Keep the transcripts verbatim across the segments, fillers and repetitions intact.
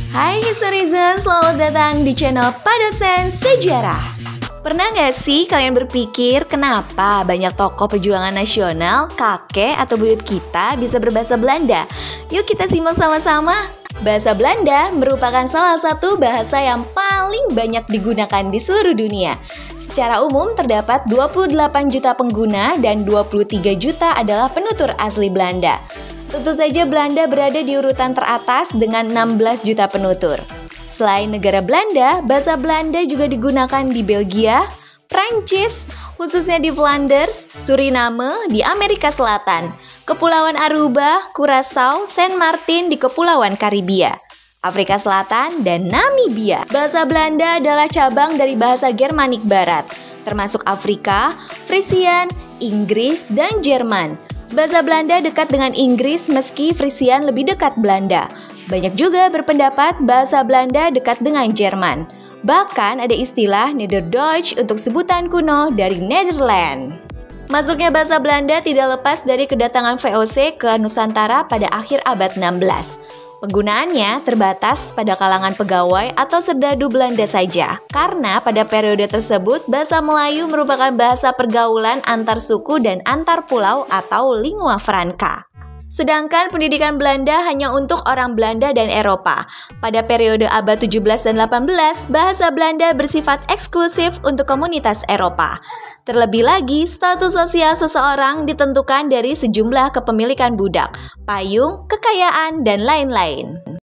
Hai Historizers, selamat datang di channel Padosen Sejarah. Pernah nggak sih kalian berpikir kenapa banyak tokoh perjuangan nasional, kakek atau buyut kita bisa berbahasa Belanda? Yuk kita simak sama-sama. Bahasa Belanda merupakan salah satu bahasa yang paling banyak digunakan di seluruh dunia. Secara umum terdapat dua puluh delapan juta pengguna dan dua puluh tiga juta adalah penutur asli Belanda. Tentu saja Belanda berada di urutan teratas dengan enam belas juta penutur. Selain negara Belanda, bahasa Belanda juga digunakan di Belgia, Prancis, khususnya di Flanders, Suriname di Amerika Selatan, Kepulauan Aruba, Curaçao, Saint Martin di Kepulauan Karibia, Afrika Selatan, dan Namibia. Bahasa Belanda adalah cabang dari bahasa Germanik Barat, termasuk Afrika, Frisian, Inggris, dan Jerman. Bahasa Belanda dekat dengan Inggris meski Frisian lebih dekat Belanda. Banyak juga berpendapat bahasa Belanda dekat dengan Jerman. Bahkan ada istilah Nederduits untuk sebutan kuno dari Nederland. Masuknya bahasa Belanda tidak lepas dari kedatangan V O C ke Nusantara pada akhir abad enam belas. Penggunaannya terbatas pada kalangan pegawai atau serdadu Belanda saja, karena pada periode tersebut bahasa Melayu merupakan bahasa pergaulan antar suku dan antar pulau atau lingua franca. Sedangkan pendidikan Belanda hanya untuk orang Belanda dan Eropa. Pada periode abad tujuh belas dan delapan belas, bahasa Belanda bersifat eksklusif untuk komunitas Eropa. Terlebih lagi, status sosial seseorang ditentukan dari sejumlah kepemilikan budak, payung, kekayaan, dan lain-lain.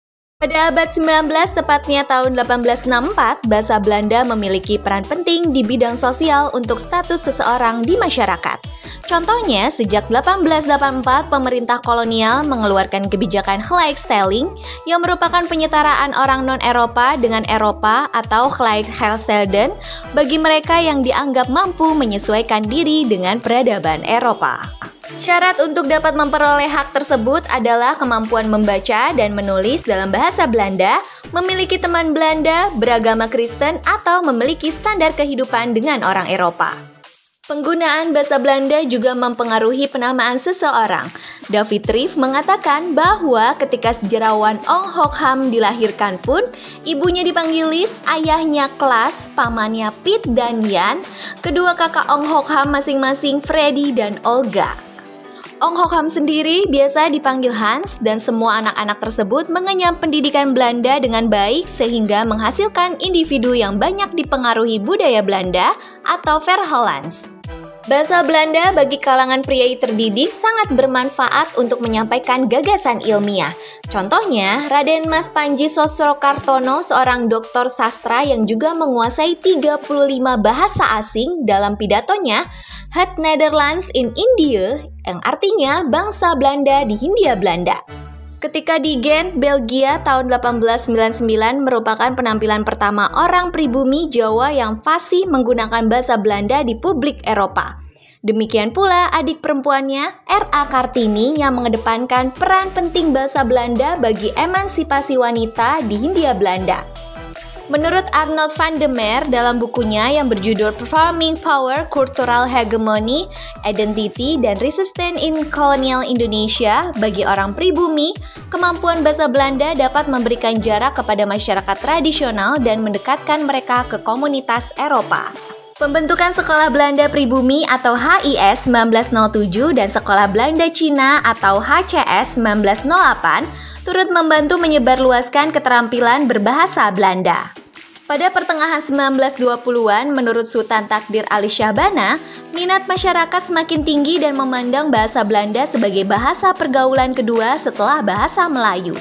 Pada abad sembilan belas, tepatnya tahun delapan belas enam puluh empat, bahasa Belanda memiliki peran penting di bidang sosial untuk status seseorang di masyarakat. Contohnya, sejak delapan belas delapan puluh empat, pemerintah kolonial mengeluarkan kebijakan Gelijkstelling yang merupakan penyetaraan orang non-Eropa dengan Eropa atau Gelijkgestelde bagi mereka yang dianggap mampu menyesuaikan diri dengan peradaban Eropa. Syarat untuk dapat memperoleh hak tersebut adalah kemampuan membaca dan menulis dalam bahasa Belanda, memiliki teman Belanda, beragama Kristen, atau memiliki standar kehidupan dengan orang Eropa. Penggunaan bahasa Belanda juga mempengaruhi penamaan seseorang. David Rief mengatakan bahwa ketika sejarawan Ong Hok Ham dilahirkan pun, ibunya dipanggil Lis, ayahnya Klaas, pamannya Piet dan Jan, kedua kakak Ong Hok Ham masing-masing Freddy dan Olga. Ong Hok Ham sendiri biasa dipanggil Hans dan semua anak-anak tersebut mengenyam pendidikan Belanda dengan baik sehingga menghasilkan individu yang banyak dipengaruhi budaya Belanda atau Verhollands. Bahasa Belanda bagi kalangan priai terdidik sangat bermanfaat untuk menyampaikan gagasan ilmiah. Contohnya, Raden Mas Panji Sosrokartono, seorang doktor sastra yang juga menguasai tiga puluh lima bahasa asing dalam pidatonya, Het Nederlands in India, yang artinya bangsa Belanda di Hindia Belanda. Ketika di Gent, Belgia tahun delapan belas sembilan puluh sembilan merupakan penampilan pertama orang pribumi Jawa yang fasih menggunakan bahasa Belanda di publik Eropa. Demikian pula adik perempuannya, R A Kartini, yang mengedepankan peran penting bahasa Belanda bagi emansipasi wanita di Hindia Belanda. Menurut Arnold van der Meer dalam bukunya yang berjudul Performing Power, Cultural Hegemony, Identity, dan Resistance in Colonial Indonesia, bagi orang pribumi, kemampuan bahasa Belanda dapat memberikan jarak kepada masyarakat tradisional dan mendekatkan mereka ke komunitas Eropa. Pembentukan Sekolah Belanda Pribumi atau H I S sembilan belas nol tujuh dan Sekolah Belanda Cina atau H C S sembilan belas nol delapan turut membantu menyebarluaskan keterampilan berbahasa Belanda. Pada pertengahan sembilan belas dua puluhan, menurut Sultan Takdir Ali Syahbana, minat masyarakat semakin tinggi dan memandang bahasa Belanda sebagai bahasa pergaulan kedua setelah bahasa Melayu.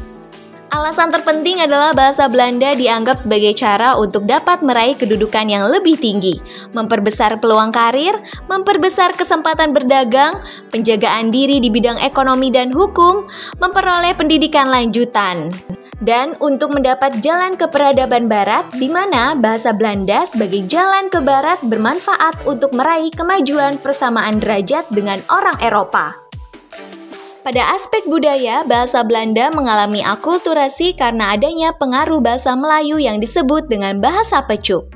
Alasan terpenting adalah bahasa Belanda dianggap sebagai cara untuk dapat meraih kedudukan yang lebih tinggi, memperbesar peluang karir, memperbesar kesempatan berdagang, penjagaan diri di bidang ekonomi dan hukum, memperoleh pendidikan lanjutan, dan untuk mendapat jalan ke peradaban barat, di mana bahasa Belanda sebagai jalan ke barat bermanfaat untuk meraih kemajuan persamaan derajat dengan orang Eropa. Pada aspek budaya, bahasa Belanda mengalami akulturasi karena adanya pengaruh bahasa Melayu yang disebut dengan bahasa Pecuk.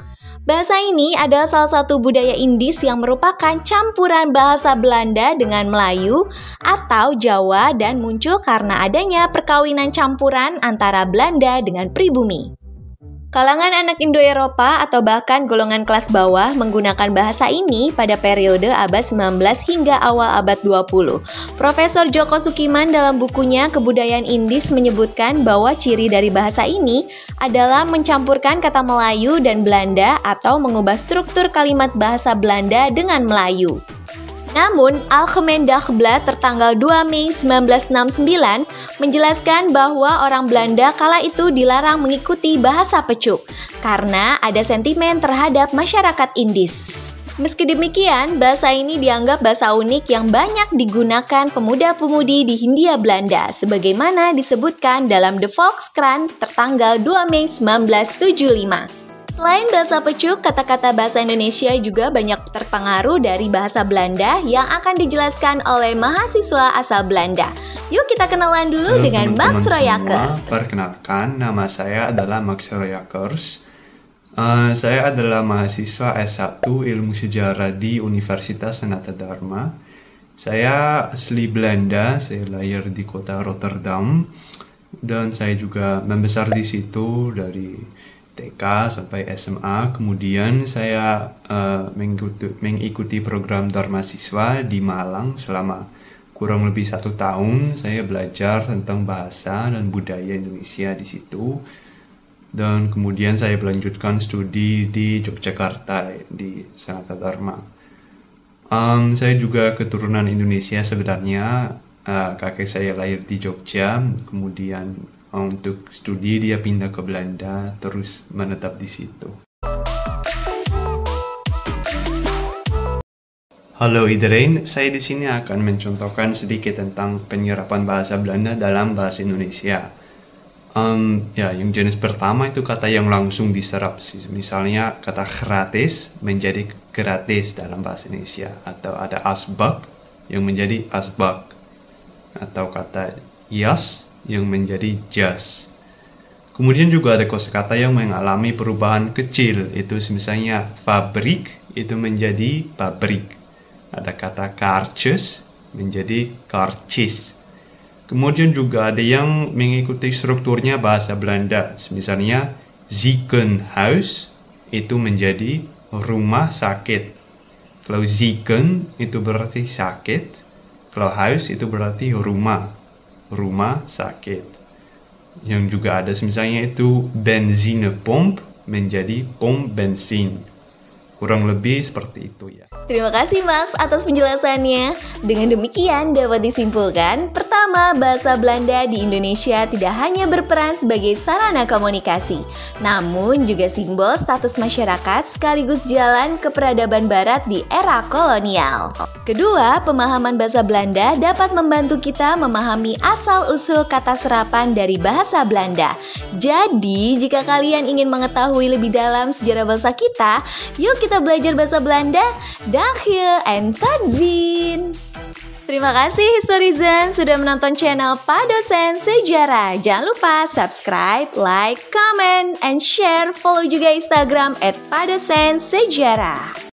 Bahasa ini adalah salah satu budaya Indis yang merupakan campuran bahasa Belanda dengan Melayu atau Jawa dan muncul karena adanya perkawinan campuran antara Belanda dengan pribumi. Kalangan anak Indo-Eropa atau bahkan golongan kelas bawah menggunakan bahasa ini pada periode abad sembilan belas hingga awal abad dua puluh. Profesor Djoko Soekiman dalam bukunya Kebudayaan Indis menyebutkan bahwa ciri dari bahasa ini adalah mencampurkan kata Melayu dan Belanda atau mengubah struktur kalimat bahasa Belanda dengan Melayu. Namun, Algemeen Dagblad tertanggal dua Mei seribu sembilan ratus enam puluh sembilan menjelaskan bahwa orang Belanda kala itu dilarang mengikuti bahasa Pecuk karena ada sentimen terhadap masyarakat Indis. Meski demikian, bahasa ini dianggap bahasa unik yang banyak digunakan pemuda-pemudi di Hindia Belanda sebagaimana disebutkan dalam The Volkskrant tertanggal dua Mei seribu sembilan ratus tujuh puluh lima. Selain bahasa Pecuk, kata-kata bahasa Indonesia juga banyak terpengaruh dari bahasa Belanda yang akan dijelaskan oleh mahasiswa asal Belanda. Yuk kita kenalan dulu Halo, dengan Max Royakers. Perkenalkan, nama saya adalah Max Royakers. Uh, saya adalah mahasiswa S satu Ilmu Sejarah di Universitas Sanata Dharma. Saya asli Belanda, saya lahir di kota Rotterdam dan saya juga membesar di situ dari T K sampai S M A. Kemudian saya uh, mengikuti, mengikuti program Dharma Siswa di Malang selama kurang lebih satu tahun. Saya belajar tentang bahasa dan budaya Indonesia di situ. Dan kemudian saya melanjutkan studi di Yogyakarta di Sanata Dharma. Um, saya juga keturunan Indonesia sebenarnya. Uh, kakek saya lahir di Jogja, kemudian untuk studi dia pindah ke Belanda, terus menetap di situ. Halo iedereen, saya di sini akan mencontohkan sedikit tentang penyerapan bahasa Belanda dalam bahasa Indonesia. Um, ya, yang jenis pertama itu kata yang langsung diserap, misalnya kata gratis menjadi gratis dalam bahasa Indonesia, atau ada asbak yang menjadi asbak, atau kata jas yang menjadi jas. Kemudian juga ada kosakata yang mengalami perubahan kecil, itu misalnya fabrik itu menjadi pabrik. Ada kata karcis menjadi karcis. Kemudian juga ada yang mengikuti strukturnya bahasa Belanda, misalnya ziekenhuis itu menjadi rumah sakit. Kalau zieken itu berarti sakit, kalau huis itu berarti rumah. Rumah sakit. Yang juga ada misalnya itu benzinepomp menjadi pom bensin. Kurang lebih seperti itu ya. Terima kasih Max atas penjelasannya. Dengan demikian dapat disimpulkan, pertama, bahasa Belanda di Indonesia tidak hanya berperan sebagai sarana komunikasi, namun juga simbol status masyarakat sekaligus jalan ke peradaban barat di era kolonial. Kedua, pemahaman bahasa Belanda dapat membantu kita memahami asal-usul kata serapan dari bahasa Belanda. Jadi, jika kalian ingin mengetahui lebih dalam sejarah bahasa kita, yuk kita belajar bahasa Belanda. Dankjewel en tot ziens. Terima kasih Historizen sudah menonton channel Pak Dosen Sejarah. Jangan lupa subscribe, like, comment, and share. Follow juga Instagram at Pak Dosen Sejarah.